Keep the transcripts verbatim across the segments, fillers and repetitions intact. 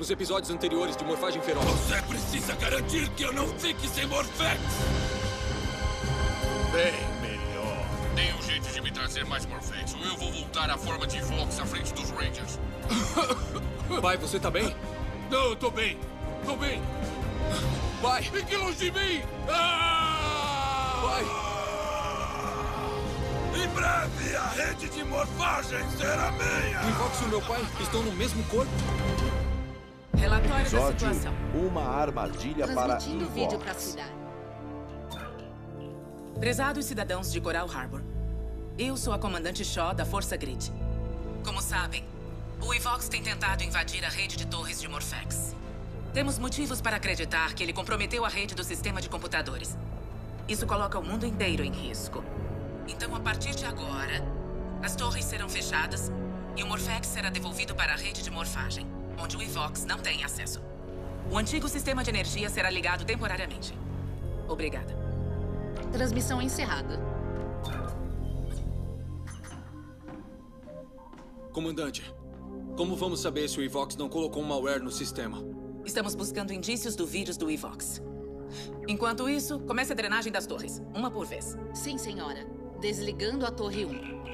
nos episódios anteriores de Morfagem Feroz. Você precisa garantir que eu não fique sem Morphex! Bem melhor. Tem um jeito de me trazer mais Morphex, ou eu vou voltar à forma de Vox à frente dos Rangers. Pai, você tá bem? Não, eu tô bem. Tô bem. Pai! Fique longe de mim! Ah! Pai! Em breve, a rede de morfagem será minha! O Evox e o meu pai estão no mesmo corpo. Relatório da Episódio, situação. uma armadilha para Transmitindo vídeo pra Evox. cidade. Prezados cidadãos de Coral Harbor, eu sou a comandante Shaw da Força Grid. Como sabem, o Evox tem tentado invadir a rede de torres de Morphex. Temos motivos para acreditar que ele comprometeu a rede do sistema de computadores. Isso coloca o mundo inteiro em risco. Então, a partir de agora, as torres serão fechadas e o Morphex será devolvido para a rede de morfagem, onde o Evox não tem acesso. O antigo sistema de energia será ligado temporariamente. Obrigada. Transmissão encerrada. Comandante, como vamos saber se o Evox não colocou um malware no sistema? Estamos buscando indícios do vírus do Evox. Enquanto isso, comece a drenagem das torres, uma por vez. Sim, senhora. Desligando a torre um.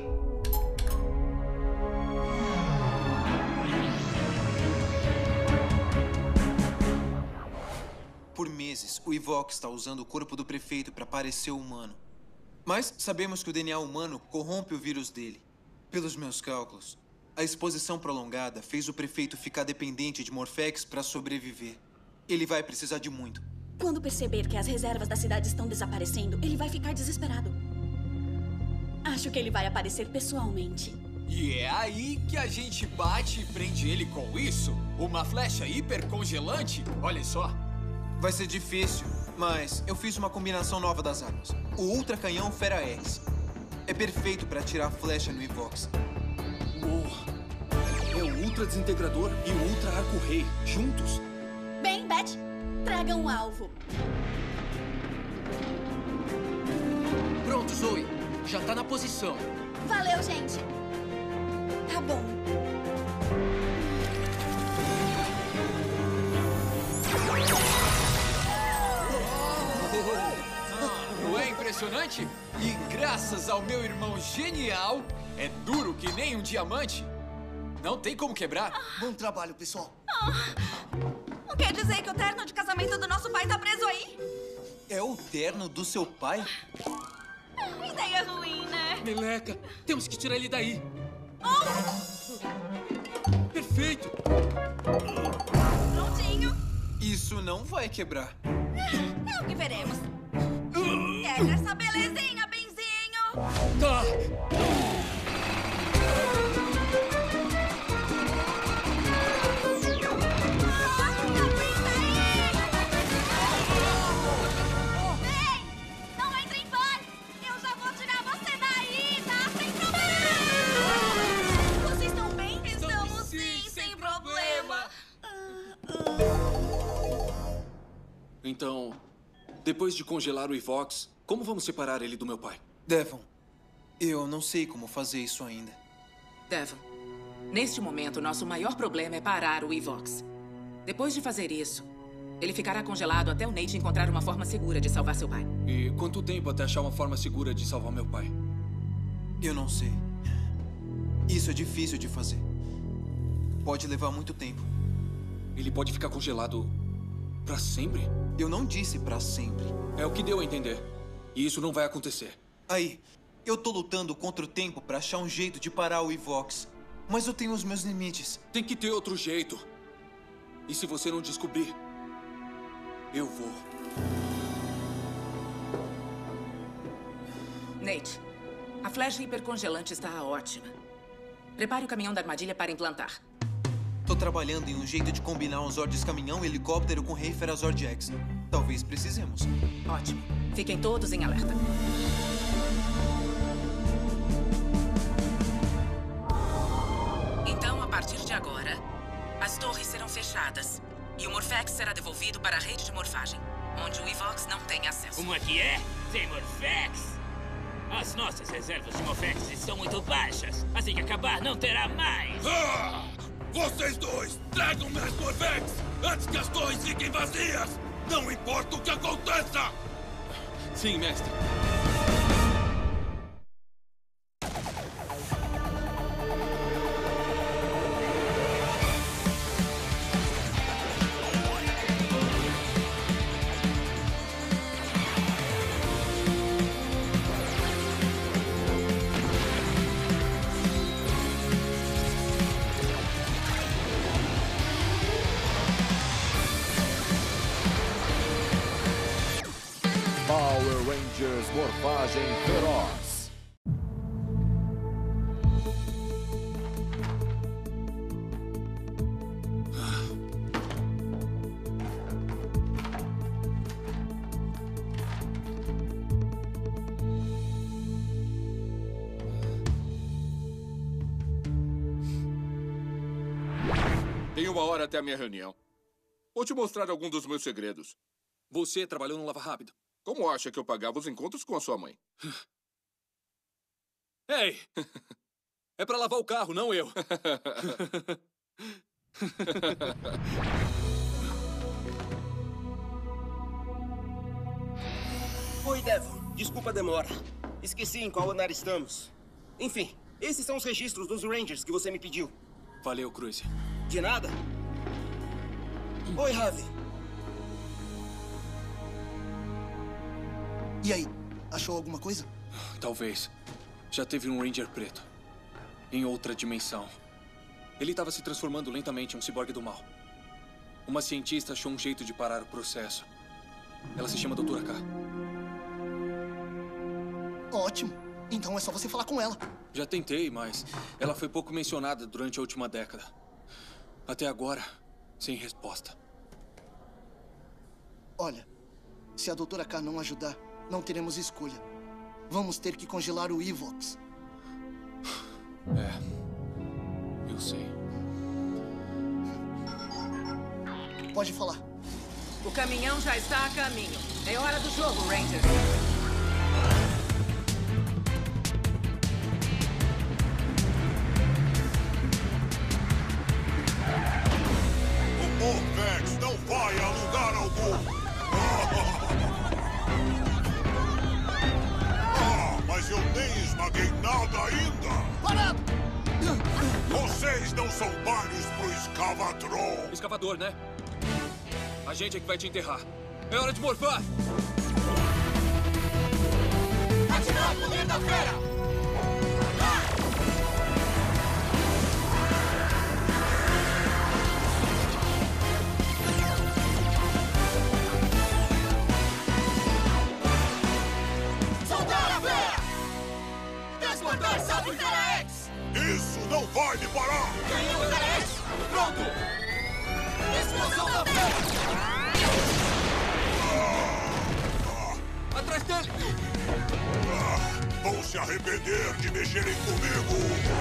Por meses, o Evox está usando o corpo do prefeito para parecer humano. Mas sabemos que o D N A humano corrompe o vírus dele. Pelos meus cálculos, a exposição prolongada fez o prefeito ficar dependente de Morphex para sobreviver. Ele vai precisar de muito. Quando perceber que as reservas da cidade estão desaparecendo, ele vai ficar desesperado. Acho que ele vai aparecer pessoalmente. E é aí que a gente bate e prende ele com isso? Uma flecha hipercongelante? Olha só. Vai ser difícil, mas eu fiz uma combinação nova das armas. O Ultra Canhão Fera X. É perfeito para atirar flecha no Evox. Uou! É o Ultra Desintegrador e o Ultra Arco Rei, juntos? Bem, Beth, traga um alvo. Pronto, Zoe. Já tá na posição. Valeu, gente. Tá bom. Não é impressionante? E graças ao meu irmão genial, é duro que nem um diamante. Não tem como quebrar. Bom trabalho, pessoal. Não quer dizer que o terno de casamento do nosso pai tá preso aí? É o terno do seu pai? Ideia ruim, né? Meleca, temos que tirar ele daí. Oh! Perfeito. Prontinho. Isso não vai quebrar. É o que veremos. Quebra essa belezinha, benzinho. Tá. Então, depois de congelar o Evox, como vamos separar ele do meu pai? Devon, eu não sei como fazer isso ainda. Devon, neste momento, nosso maior problema é parar o Evox. Depois de fazer isso, ele ficará congelado até o Nate encontrar uma forma segura de salvar seu pai. E quanto tempo até achar uma forma segura de salvar meu pai? Eu não sei. Isso é difícil de fazer. Pode levar muito tempo. Ele pode ficar congelado pra sempre? Eu não disse pra sempre. É o que deu a entender. E isso não vai acontecer. Aí, eu tô lutando contra o tempo pra achar um jeito de parar o Evox. Mas eu tenho os meus limites. Tem que ter outro jeito. E se você não descobrir, eu vou. Nate, a flecha hipercongelante está ótima. Prepare o caminhão da armadilha para implantar. Tô trabalhando em um jeito de combinar um Zords caminhão e helicóptero com Rei Ferazord X. Talvez precisemos. Ótimo. Fiquem todos em alerta. Então, a partir de agora, as torres serão fechadas e o Morphex será devolvido para a rede de morfagem, onde o Evox não tem acesso. Como é que é? Sem Morphex? As nossas reservas de Morphex estão muito baixas. Assim que acabar, não terá mais. Ah! Vocês dois, tragam minhas Morvex antes que as torres fiquem vazias! Não importa o que aconteça! Sim, mestre. Power Rangers Morfagem Feroz. Tenho uma hora até a minha reunião. Vou te mostrar algum dos meus segredos. Você trabalhou no Lava Rápido? Como acha que eu pagava os encontros com a sua mãe? Ei! É pra lavar o carro, não eu. Oi, Devil. Desculpa a demora. Esqueci em qual andar estamos. Enfim, esses são os registros dos Rangers que você me pediu. Valeu, Cruz. De nada. Oi, Harvey. E aí, achou alguma coisa? Talvez. Já teve um Ranger preto. Em outra dimensão. Ele estava se transformando lentamente em um ciborgue do mal. Uma cientista achou um jeito de parar o processo. Ela se chama doutora K. Ótimo. Então é só você falar com ela. Já tentei, mas ela foi pouco mencionada durante a última década. Até agora, sem resposta. Olha, se a doutora K não ajudar, não teremos escolha. Vamos ter que congelar o Evox. É, eu sei. Pode falar. O caminhão já está a caminho. É hora do jogo, Rangers. O Morvex não vai a lugar algum! Ah, mas eu nem esmaguei nada ainda! Parado! Vocês não são páreos pro Escavatron! Escavador, né? A gente é que vai te enterrar. É hora de morfar! Atirar o poder da fera! Isso não vai me parar! Ganhou o X! Pronto! Explosão da fera! Ah, Atrás dele! Ah, vão se arrepender de mexerem comigo!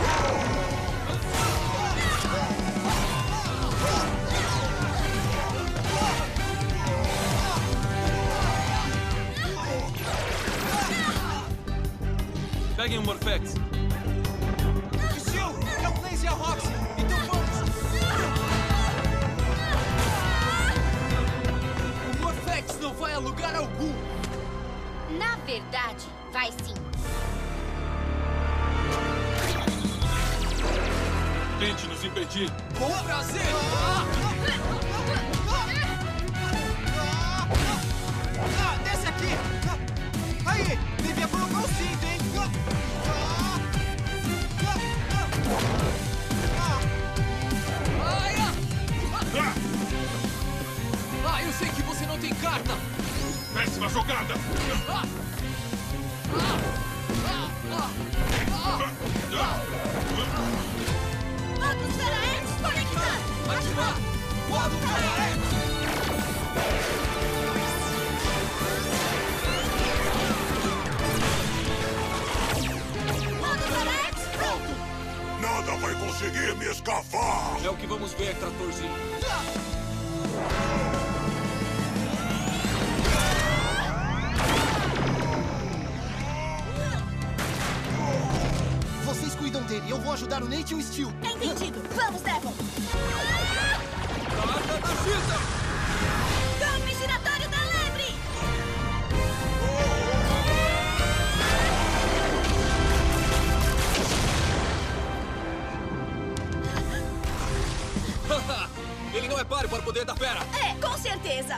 Peguem o Morfex. É o Blaze e a Roxy! Então vamos! O Morfex não vai a lugar algum! Na verdade, vai sim. Tente nos impedir. Com prazer! Ah, desce aqui! Aí! Devia colocar o cinto, hein? Ah, eu sei que você não tem carta! Péssima jogada! Ah! Ah! Ah! Ah! Ah! Modo Fera X conectado! Ativar! Modo Fera X! Modo Fera X pronto! Nada vai conseguir me escafar! É o que vamos ver, tratorzinho. Vocês cuidam dele. Eu vou ajudar o Nate e o Steel. Entendido. Vamos, Devon. Carga da Chita! Golpe giratório da lebre! Ele não é páreo para o poder da fera! É, com certeza!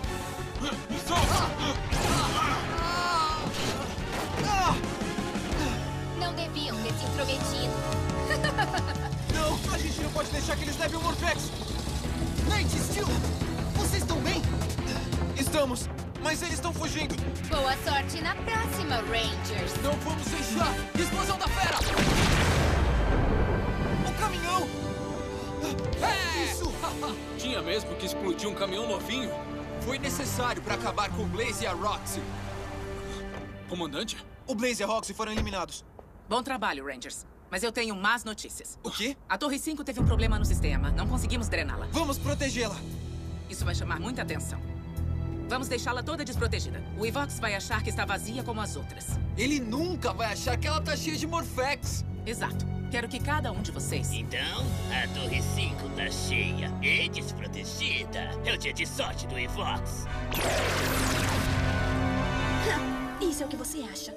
Não deviam ter se intrometido. Não, a gente não pode deixar que eles levem o Morphex! Nate, Steel, vocês estão bem? Estamos, mas eles estão fugindo! Boa sorte na próxima, Rangers! Não vamos deixar! Explosão da fera! O caminhão! É! Isso! Tinha mesmo que explodir um caminhão novinho? Foi necessário para acabar com o Blaze e a Roxy. Comandante? O Blaze e a Roxy foram eliminados. Bom trabalho, Rangers. Mas eu tenho más notícias. O quê? A Torre cinco teve um problema no sistema. Não conseguimos drená-la. Vamos protegê-la. Isso vai chamar muita atenção. Vamos deixá-la toda desprotegida. O Evox vai achar que está vazia como as outras. Ele nunca vai achar que ela tá cheia de Morphex. Exato. Quero que cada um de vocês... Então, a Torre cinco tá cheia e desprotegida. É o dia de sorte do Evox. Isso é o que você acha.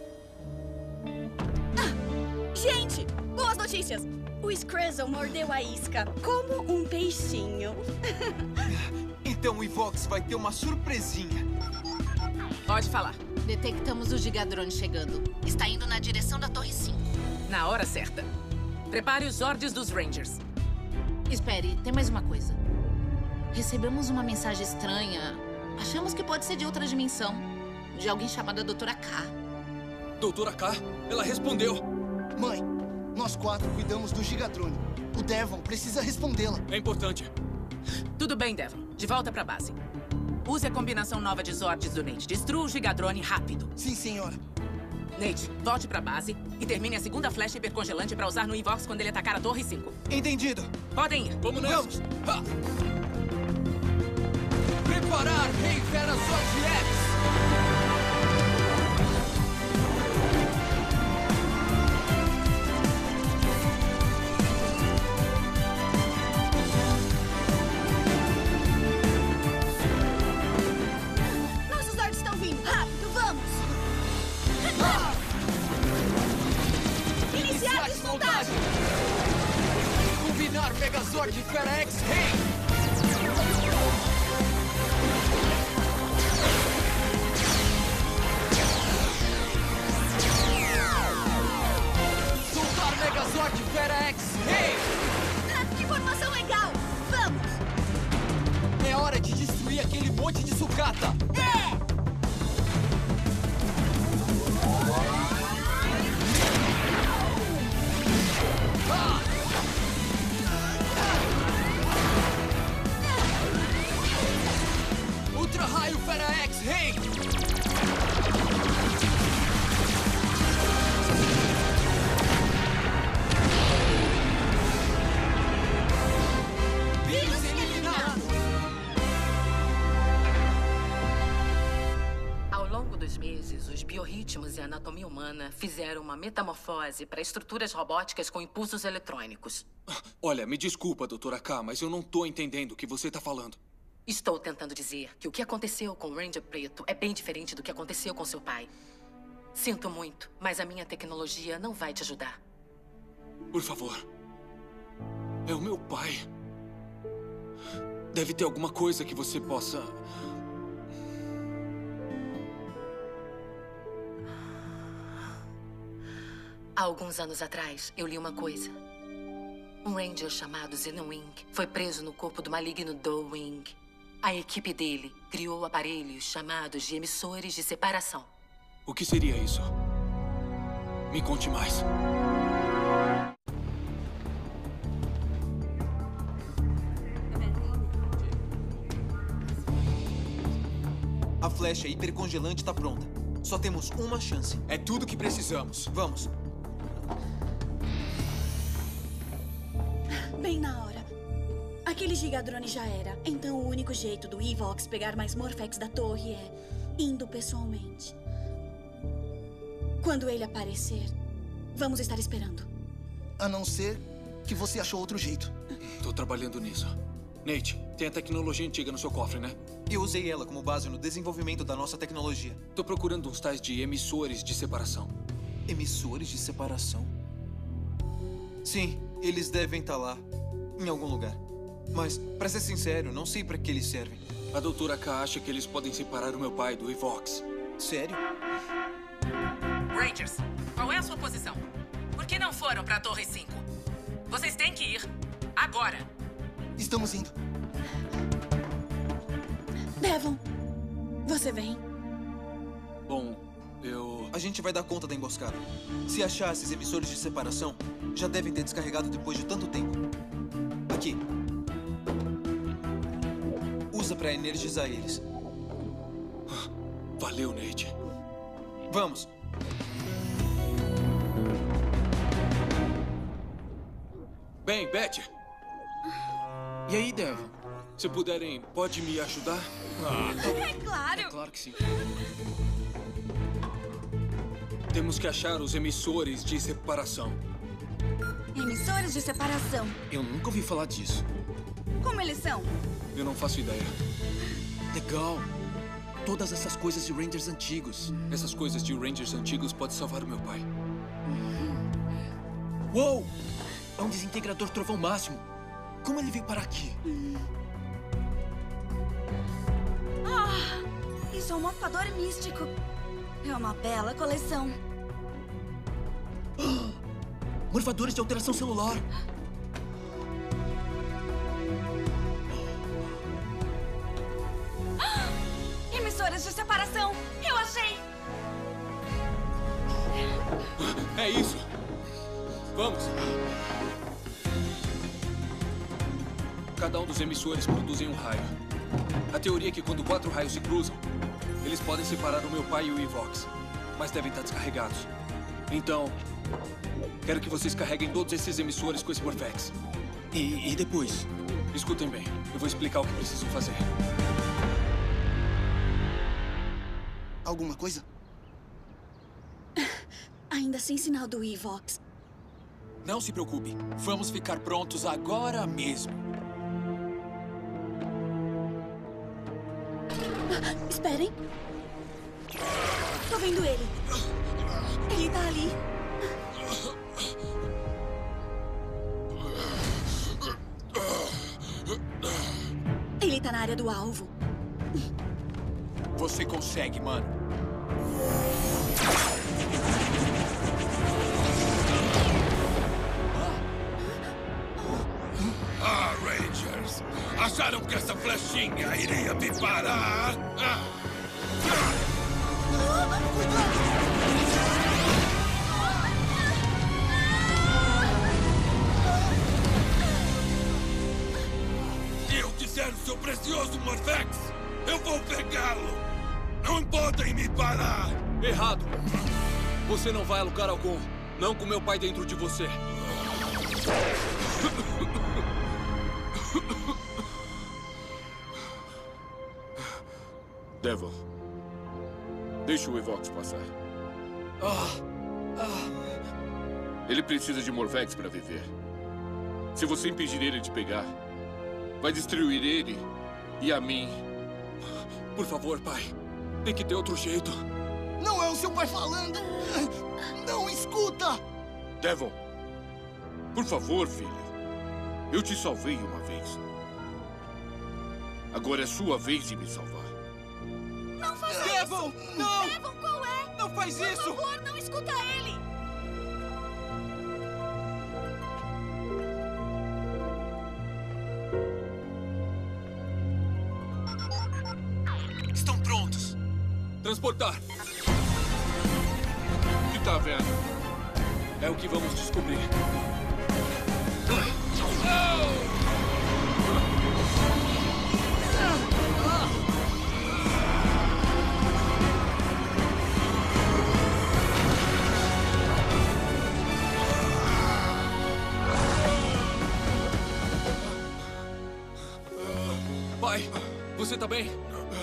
Ah, gente, boas notícias. O Scrazzle mordeu a isca como um peixinho. Então o Evox vai ter uma surpresinha. Pode falar. Detectamos o Gigadrone chegando. Está indo na direção da Torre cinco. Na hora certa. Prepare os ordens dos Rangers. Espere, tem mais uma coisa. Recebemos uma mensagem estranha. Achamos que pode ser de outra dimensão. De alguém chamada Doutora K. Doutora K? Ela respondeu. Mãe, nós quatro cuidamos do Gigadrone. O Devon precisa respondê-la. É importante. Tudo bem, Devon. De volta pra base. Use a combinação nova de Zords do Nate. Destrua o Gigadrone rápido. Sim, senhora. Nate, volte pra base e termine a segunda flecha hipercongelante pra usar no Evox quando ele atacar a Torre cinco. Entendido. Podem ir. Vamos nessa. Vamos. Ha! Preparar Rei Fera Zord X! Nossos Zords estão vindo. Rápido, vamos. Ah! Iniciar a desmontagem. Combinar Megazord e Fera X Rei! Soltar Megazord e Fera X Rei! Ah, que formação legal. Vamos. É hora de destruir aquele monte de sucata! É! Ah! Ultra Raio Fera X Rei! Vírus eliminado! Ao longo dos meses, os biorritmos e a anatomia humana fizeram uma metamorfose para estruturas robóticas com impulsos eletrônicos. Olha, me desculpa, doutora K, mas eu não tô entendendo o que você tá falando. Estou tentando dizer que o que aconteceu com o Ranger Preto é bem diferente do que aconteceu com seu pai. Sinto muito, mas a minha tecnologia não vai te ajudar. Por favor. É o meu pai. Deve ter alguma coisa que você possa... Há alguns anos atrás, eu li uma coisa. Um Ranger chamado Zenwing foi preso no corpo do maligno Doe-Wing. A equipe dele criou aparelhos chamados de emissores de separação. O que seria isso? Me conte mais. A flecha hipercongelante está pronta. Só temos uma chance. É tudo que precisamos. Vamos. Bem na hora. Aquele Gigadrone já era. Então o único jeito do Evox pegar mais Morphex da torre é indo pessoalmente. Quando ele aparecer, vamos estar esperando. A não ser que você achou outro jeito. Tô trabalhando nisso. Nate, tem a tecnologia antiga no seu cofre, né? Eu usei ela como base no desenvolvimento da nossa tecnologia. Tô procurando uns tais de emissores de separação. Emissores de separação? Sim, eles devem estar lá, em algum lugar. Mas, pra ser sincero, não sei pra que eles servem. A doutora K acha que eles podem separar o meu pai do Evox. Sério? Rangers, qual é a sua posição? Por que não foram pra Torre cinco? Vocês têm que ir agora. Estamos indo. Devon, você vem? Bom, eu... A gente vai dar conta da emboscada. Se achar esses emissores de separação, já devem ter descarregado depois de tanto tempo. Aqui. Usa pra energizar eles. Valeu, Nate. Vamos. Bem, Beth. E aí, Devon? Se puderem, pode me ajudar? É claro. É claro que sim. Temos que achar os emissores de separação. Emissores de separação. Eu nunca ouvi falar disso. Como eles são? Eu não faço ideia. Legal. Todas essas coisas de Rangers antigos. Essas coisas de Rangers antigos podem salvar o meu pai. Uou! É um desintegrador trovão máximo. Como ele veio parar aqui? Ah, isso é um morfador místico. É uma bela coleção. Morfadores de alteração celular. Emissores de separação. Eu achei. É isso. Vamos. Cada um dos emissores produzem um raio. A teoria é que quando quatro raios se cruzam, eles podem separar o meu pai e o Evox, mas devem estar descarregados. Então, quero que vocês carreguem todos esses emissores com esse Morphex. E, e depois? Escutem bem, eu vou explicar o que preciso fazer. Alguma coisa? Ainda sem sinal do Evox. Não se preocupe. Vamos ficar prontos agora mesmo. Esperem. Tô vendo ele. Ele tá ali. Ele tá na área do alvo. Você consegue, mano. Ah, Rangers! Acharam que essa flechinha iria me parar? Ah. Se eu quiser o seu precioso Morphex, eu vou pegá-lo! Não podem me parar! Errado! Você não vai a lugar algum. Não com meu pai dentro de você. Devon, deixa o Evox passar. Ah, ah. Ele precisa de Morphex para viver. Se você impedir ele de pegar, vai destruir ele e a mim. Por favor, pai. Tem que ter outro jeito. Não é o seu pai falando! Não escuta! Devon, por favor, filho. Eu te salvei uma vez. Agora é sua vez de me salvar. Não faça Devon, isso! não! Devon, qual é? Não faz Por isso! Por favor, não escuta ele! Estão prontos. Transportar. O que tá vendo? É o que vamos descobrir. Pai, você tá bem?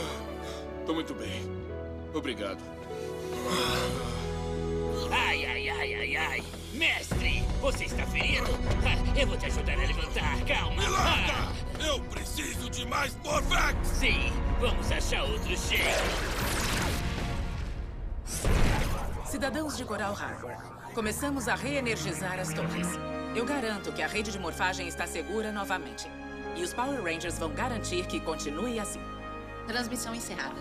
Tô muito bem. Obrigado. Ai, ai, Ai, ai, ai. Mestre, você está ferido? Ah, eu vou te ajudar a levantar. Calma. Me larga! Ah. Eu preciso de mais Morphex! Sim, vamos achar outro jeito. Cidadãos de Coral Harbor, começamos a reenergizar as torres. Eu garanto que a rede de morfagem está segura novamente. E os Power Rangers vão garantir que continue assim. Transmissão encerrada.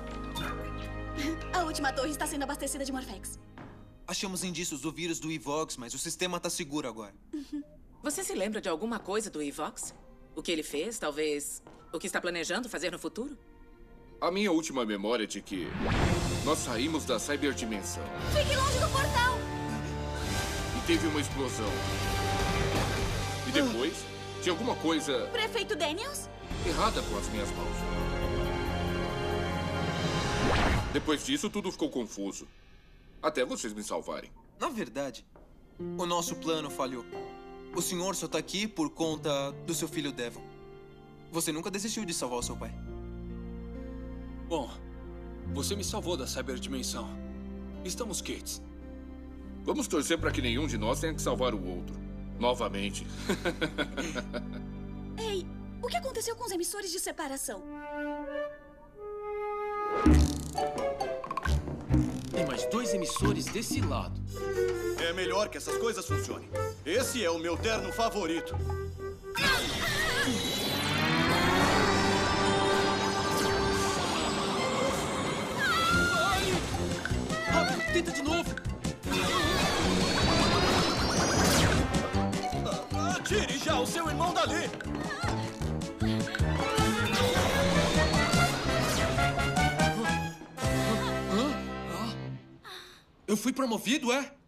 A última torre está sendo abastecida de Morphex. Achamos indícios do vírus do Evox, mas o sistema está seguro agora. Uhum. Você se lembra de alguma coisa do Evox? O que ele fez, talvez o que está planejando fazer no futuro? A minha última memória é de que nós saímos da cyberdimensão. Fique longe do portal! E teve uma explosão. E depois, tinha alguma coisa... Prefeito Daniels? Errada com as minhas mãos. Depois disso, tudo ficou confuso. Até vocês me salvarem. Na verdade, o nosso plano falhou. O senhor só tá aqui por conta do seu filho Devon. Você nunca desistiu de salvar o seu pai. Bom, você me salvou da cyberdimensão. Estamos quites. Vamos torcer para que nenhum de nós tenha que salvar o outro. Novamente. Ei, o que aconteceu com os emissores de separação? Tem mais dois emissores desse lado. É melhor que essas coisas funcionem. Esse é o meu terno favorito. Rápido, tenta de novo. Tire já o seu irmão dali. Eu fui promovido, é?